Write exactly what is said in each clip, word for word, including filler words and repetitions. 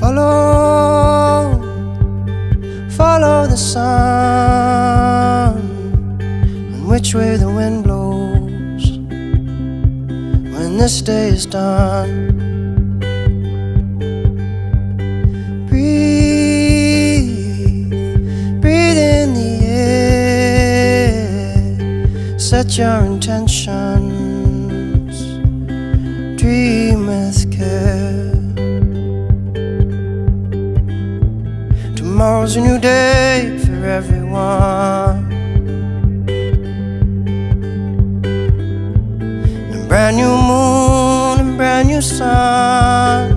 follow, follow the sun, and which way the wind blows when this day is done. Breathe, breathe in the air, set your intentions, dream with care. Tomorrow's a new day for everyone, and a brand new moon and brand new sun.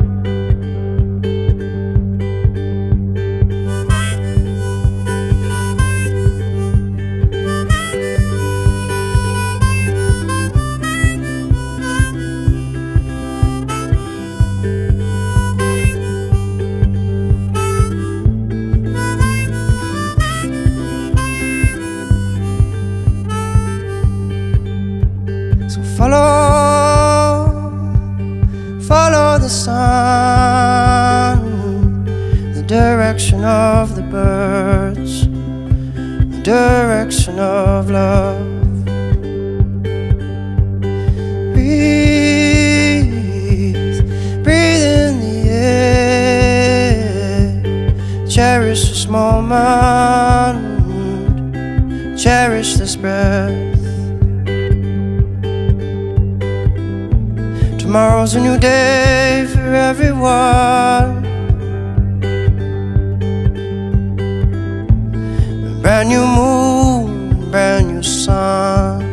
So follow, follow the sun, the direction of the birds, the direction of love. Breathe, breathe in the air, cherish this moment, cherish this breath. Tomorrow's a new day for everyone, a brand new moon, brand new sun.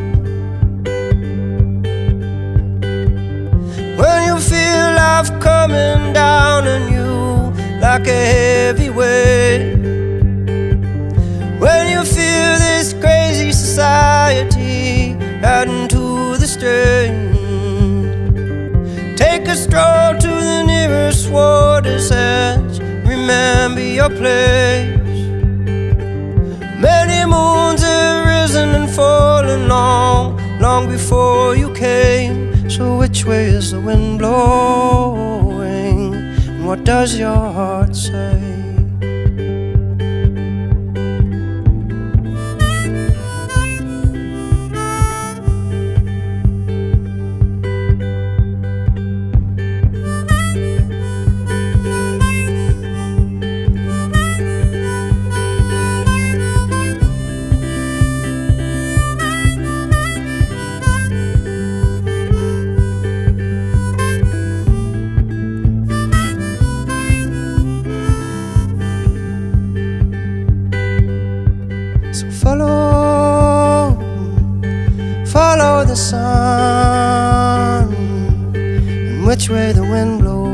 When you feel life coming down on you like a heavy weight, when you feel this crazy society adding to the strain, take a stroll to the nearest water's edge, remember your place. Many moons have risen and fallen long, long before you came. So which way is the wind blowing, and what does your heart say? So follow, follow the sun, and which way the wind blows.